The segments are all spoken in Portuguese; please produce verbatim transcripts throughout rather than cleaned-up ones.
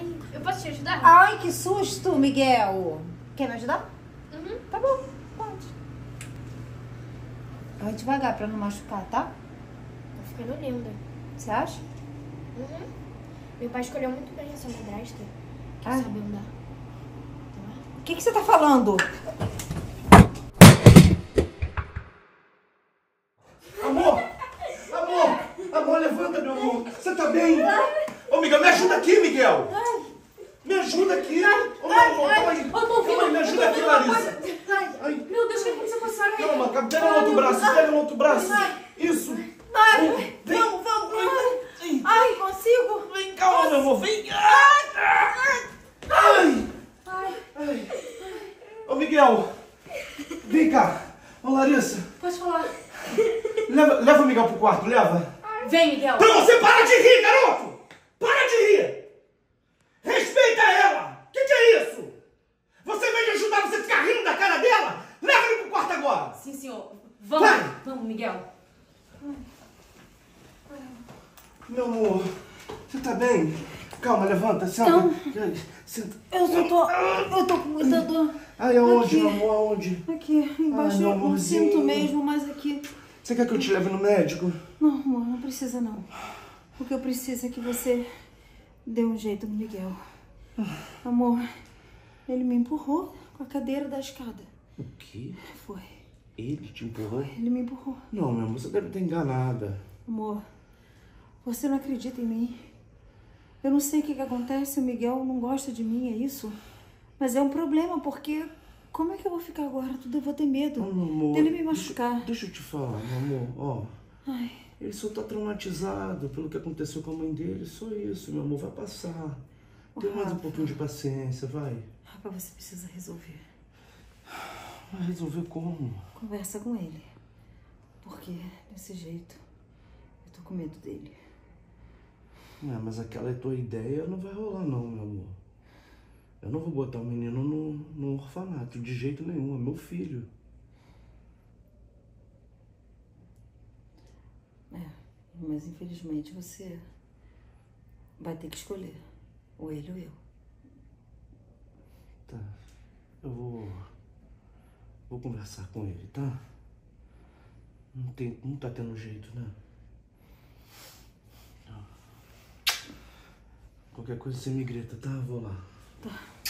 Ai, eu posso te ajudar? Ai, que susto, Miguel. Quer me ajudar? Uhum. Tá bom, pode. Vai devagar pra não machucar, tá? Tá ficando linda. Você acha? Uhum. Meu pai escolheu muito bem essa madrasta. Que Ai. sabe andar. O que, que você tá falando? Amor! Amor! Amor, levanta, meu amor! Você tá bem? Ô, Miguel, me ajuda aqui, Miguel! Me ajuda aqui! Ô, meu amor, calma aí! Calma aí, me ajuda aqui, Larissa! Ai. Meu Deus, o que aconteceu com a senhora? Calma, calma, pega no outro braço, pega no outro braço! Isso! Ai, Vem. vamos, vamos. Ai, ai, consigo? Vem, calma, meu amor, vem! Ai! Ai! Ai! Ô, Miguel! Vem cá! Ô, Larissa! Pode falar. Leva, leva o Miguel pro quarto, leva! Vem, Miguel. Pra você para de rir, garoto! Para de rir! Respeita ela! Que que é isso? Você veio de ajudar, você ficar rindo da cara dela? Leva ele pro quarto agora! Sim, senhor. Vamos. Vai. Vamos, Miguel. Meu amor, você tá bem? Calma, levanta, senta. Não. Senta. Eu só tô... Eu tô com muita dor. Ai, aonde, Aqui. meu amor, aonde? Aqui, embaixo. Ai, meu Eu não amorzinho. sinto mesmo, mas aqui... Você quer que eu te leve no médico? Não, amor, não precisa não. O que eu preciso é que você dê um jeito no Miguel. Amor, ele me empurrou com a cadeira da escada. O quê? Foi. Ele te empurrou? Ele me empurrou. Não, meu amor, você deve estar enganada. Amor, você não acredita em mim? Eu não sei o que que acontece, o Miguel não gosta de mim, é isso? Mas é um problema, porque... Como é que eu vou ficar agora? Tudo eu vou ter medo Oh, meu amor, dele me machucar. Deixa, deixa eu te falar, meu amor, ó. Ai, Ele só tá traumatizado pelo que aconteceu com a mãe dele. Só isso, meu amor, vai passar. Tem mais um Rafa. pouquinho de paciência, vai. Rafa, você precisa resolver. Vai resolver como? Conversa com ele. Porque, desse jeito, eu tô com medo dele. É, mas aquela tua ideia não vai rolar não, meu amor. Eu não vou botar o menino no, no orfanato, de jeito nenhum, é meu filho. É, mas infelizmente você vai ter que escolher. Ou ele ou eu. Tá, eu vou... Vou conversar com ele, tá? Não, tem, não tá tendo jeito, né? Qualquer coisa você me grita, tá? Eu vou lá. Tá.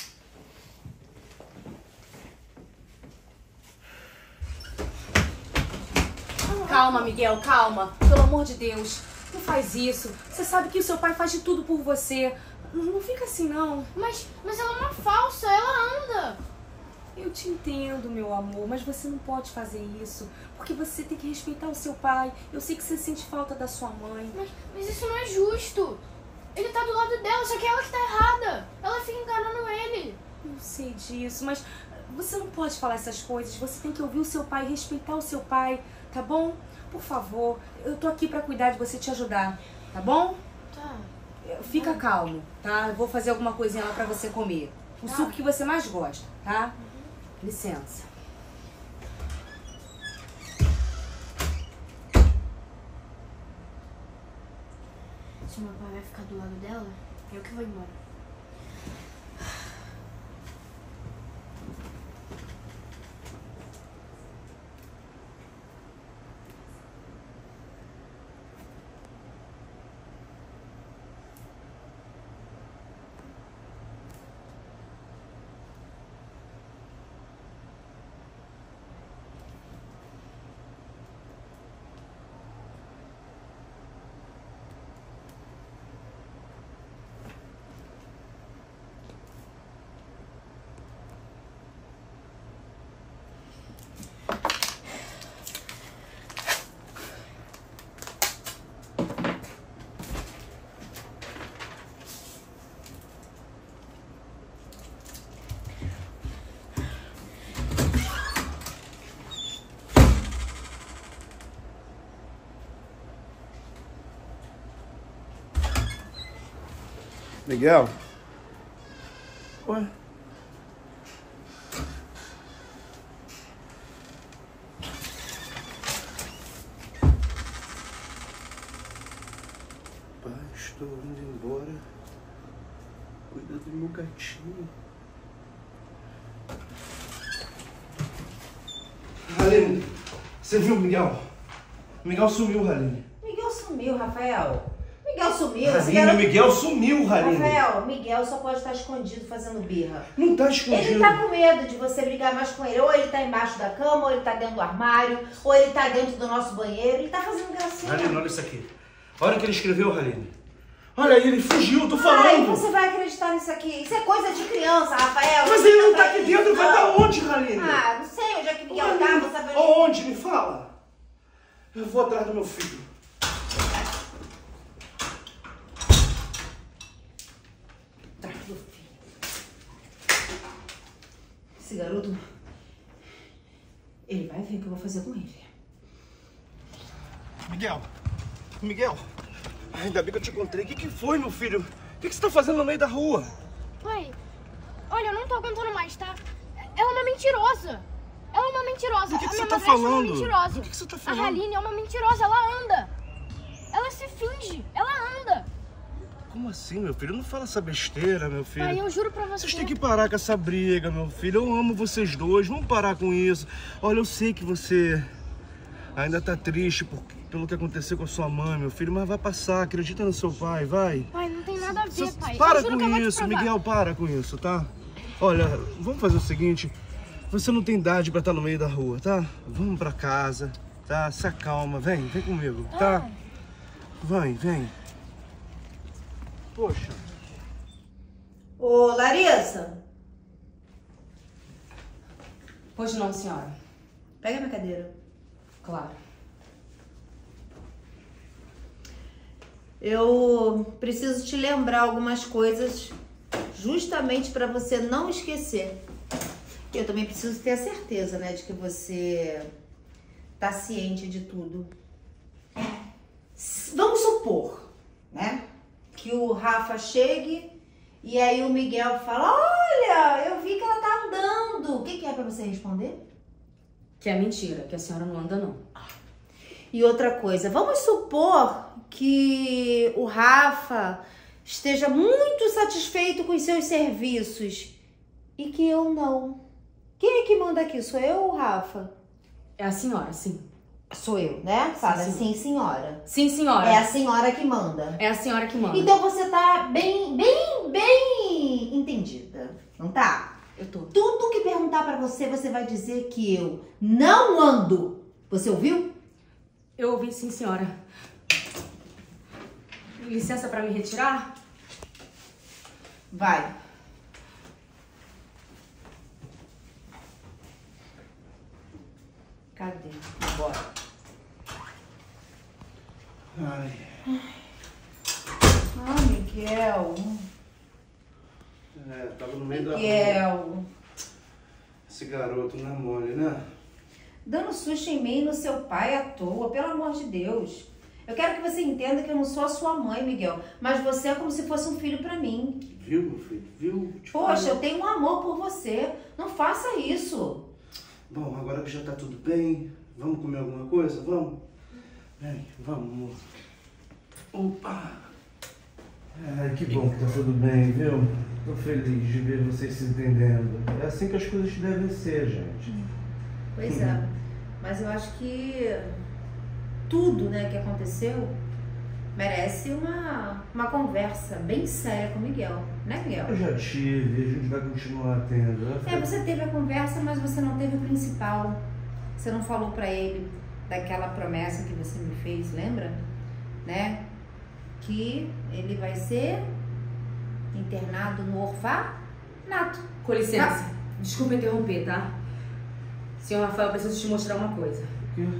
Calma, Miguel, calma. Pelo amor de Deus. Não faz isso. Você sabe que o seu pai faz de tudo por você. Não, não fica assim, não. Mas, mas ela é uma falsa, ela anda. Eu te entendo, meu amor, mas você não pode fazer isso. Porque você tem que respeitar o seu pai. Eu sei que você sente falta da sua mãe. Mas, mas isso não é justo. Ele tá do lado dela, só que ela que tá errada. Ela fica enganando ele. Eu sei disso, mas você não pode falar essas coisas. Você tem que ouvir o seu pai, respeitar o seu pai, tá bom? Por favor, eu tô aqui pra cuidar de você, te ajudar, tá bom? Tá. Fica calmo, tá? Eu vou fazer alguma coisinha lá pra você comer. O Tá. suco que você mais gosta, tá? Licença. Se meu pai vai ficar do lado dela, eu que vou embora. Miguel? Oi? Pai, estou indo embora. Cuida Cadê meu gatinho? Haline, você viu o Miguel? O Miguel sumiu, Haline. Miguel sumiu, Rafael. Quem sumiu? Haline, garoto... Miguel sumiu, Haline. Rafael, Miguel só pode estar escondido fazendo birra. Não tá escondido. Ele tá com medo de você brigar mais com ele. Ou ele tá embaixo da cama, ou ele tá dentro do armário, ou ele tá dentro do nosso banheiro. Ele tá fazendo gracinha. Haline, olha isso aqui. Olha o que ele escreveu, Haline. Olha aí, ele fugiu, tô falando. Ai, você vai acreditar nisso aqui. Isso é coisa de criança, Rafael. Mas ele não tá aqui dentro, vai dar onde, Haline? Ah, não sei onde é que Miguel tá, vou saber onde. Onde? Me fala. Eu vou atrás do meu filho. Atrás do filho. Esse garoto, ele vai ver o que eu vou fazer com ele. Miguel, Miguel. Ainda bem que eu te encontrei. O que, que foi, meu filho? O que, que você tá fazendo no meio da rua? Pai, olha, eu não tô aguentando mais, tá? Ela é uma mentirosa. Ela é uma mentirosa. Do que, que a você minha tá madrasta falando? É uma mentirosa. Do que, que você tá falando? A Haline é uma mentirosa, ela anda. Ela se finge, ela anda. Como assim, meu filho? Não fala essa besteira, meu filho. Pai, eu juro pra você. Vocês têm que parar com essa briga, meu filho. Eu amo vocês dois. Vamos parar com isso. Olha, eu sei que você ainda tá triste por, pelo que aconteceu com a sua mãe, meu filho. Mas vai passar. Acredita no seu pai, vai. Pai, não tem nada a ver, Cê, pai. Para eu juro com que eu isso, Miguel. Para com isso, tá? Olha, vamos fazer o seguinte. Você não tem idade pra estar no meio da rua, tá? Vamos pra casa, tá? Se acalma. Vem, vem comigo, tá? Ah. Vem, vem. Poxa. Ô, Larissa. Pois não, senhora. Pega minha cadeira. Claro. Eu preciso te lembrar algumas coisas justamente para você não esquecer. Eu também preciso ter a certeza, né, de que você tá ciente de tudo. Vamos supor, né, que o Rafa chegue e aí o Miguel fala: olha, eu vi que ela tá andando. O que, que é para você responder? Que é mentira, que a senhora não anda, não. E outra coisa, vamos supor que o Rafa esteja muito satisfeito com os seus serviços e que eu não. Quem é que manda aqui? Sou eu ou o Rafa? É a senhora, sim. Sou eu, né? Fala sim, sim, senhora. Sim, senhora. É a senhora que manda. É a senhora que manda. Então você tá bem, bem, bem entendida, não tá? Eu tô. Tudo que perguntar pra você, você vai dizer que eu não ando. Você ouviu? Eu ouvi, sim, senhora. Licença pra me retirar? Vai. Cadê? Bora. Ai. Ah, Miguel. É, tava no meio da rua. Miguel. Esse garoto não é mole, né? Dando susto em mim e no seu pai à toa, pelo amor de Deus. Eu quero que você entenda que eu não sou a sua mãe, Miguel, mas você é como se fosse um filho pra mim. Viu, meu filho? Viu? Te Poxa, falo. eu tenho um amor por você. Não faça isso. Bom, agora que já tá tudo bem, vamos comer alguma coisa? Vamos? Vem, vamos, amor. Opa! Ai, que bom que tá tudo bem, viu? Tô feliz de ver vocês se entendendo. É assim que as coisas devem ser, gente. Pois é, mas eu acho que tudo, né, que aconteceu merece uma, uma conversa bem séria com o Miguel, né, Miguel? Eu já tive, a gente vai continuar tendo. É, você teve a conversa, mas você não teve o principal. Você não falou pra ele daquela promessa que você me fez, lembra? Né? Que ele vai ser internado no orfanato. Com licença. Desculpa interromper, tá? Senhor Rafael, eu preciso te mostrar uma coisa. O quê?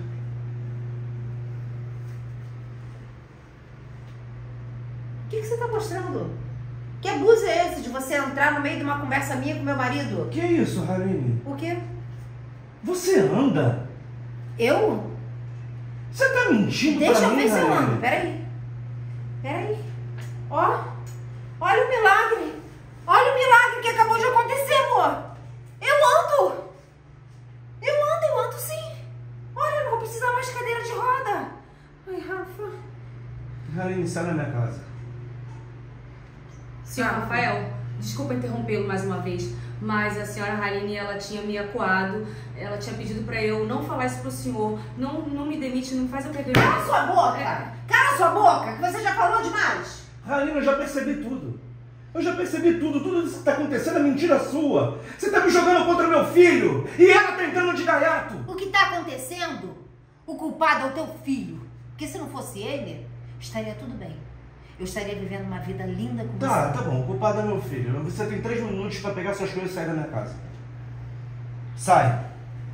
O que, que você tá mostrando? Que abuso é esse de você entrar no meio de uma conversa minha com meu marido? Que é isso, Haline? O quê? Você anda? Eu? Você tá mentindo Deixa pra eu mim, ver se eu Haline? ando. Peraí. Peraí. Ó. Olha o milagre. Olha o milagre que acabou de acontecer, amor. Eu ando. Eu ando, eu ando sim. Olha, eu não vou precisar mais de cadeira de roda. Ai, Rafa. Haline, sai da minha casa. Senhor Rafael, Desculpa interrompê-lo mais uma vez, mas a senhora Raline, ela tinha me acuado, ela tinha pedido pra eu não falar isso pro senhor, não, não me demite, não faz eu perder... Cala sua boca! É. Cala sua boca, que você já falou demais! Raline, eu já percebi tudo. Eu já percebi tudo, tudo isso que tá acontecendo é mentira sua. Você tá me jogando contra o meu filho e ela tá entrando de gaiato. O que tá acontecendo, o culpado é o teu filho. Porque se não fosse ele, estaria tudo bem. Eu estaria vivendo uma vida linda com tá, você. Tá, tá bom, o culpado é meu filho. Você tem três minutos pra pegar suas coisas e sair da minha casa. Sai.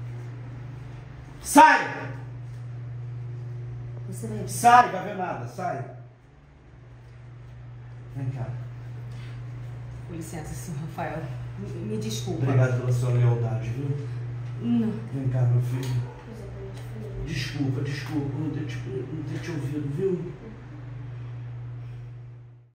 Sai! Você vai... Sai, vai ver nada, sai. Vem cá. Com licença, senhor Rafael. Me, me desculpa. Obrigado pela sua lealdade, viu? Não. Vem cá, meu filho. Desculpa, desculpa, não ter te, não ter te ouvido, viu?